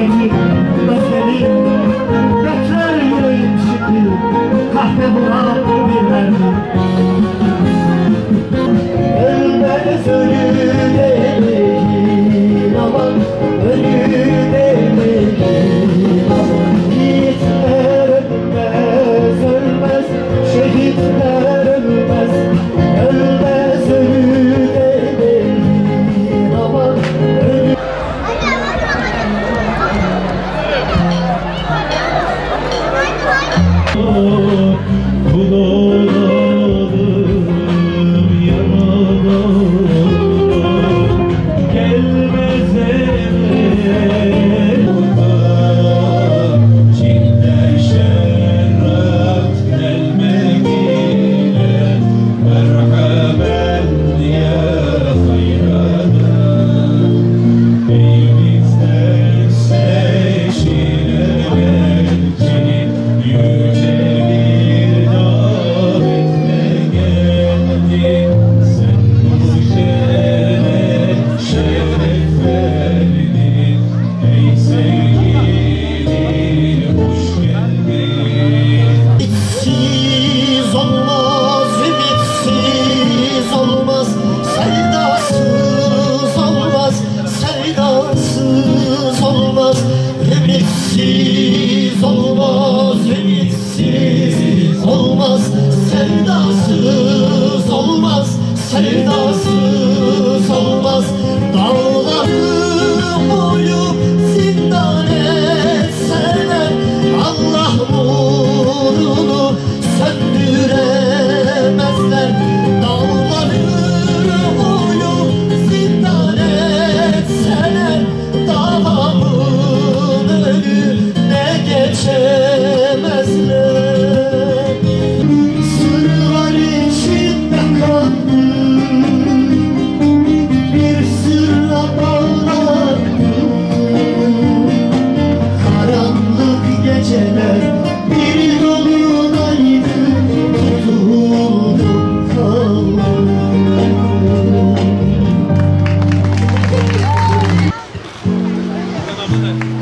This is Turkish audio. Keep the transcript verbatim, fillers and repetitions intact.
benim ve senin. Bekler yüreğim şimdi kahve bulan bir mermi. Ölmez ölü demeyin aman, ölü demeyin aman. Yiğitler ölmez, ölmez, şehitler ölmez. Ölmez ölü demeyin aman, ölü. Ümitsiz olmaz, ümitsiz olmaz, sevdasız olmaz, sevdasız olmaz. Dağları boyu zindan etseler, Allah nurunu söndüremezler. Dağları boyu zindan etseler, dağımın önüne geçemezler. Sırlar içinde kaldım, bir sırra bağlandım. Karanlık geceler bir dolunaydı, tutuldum kaldım.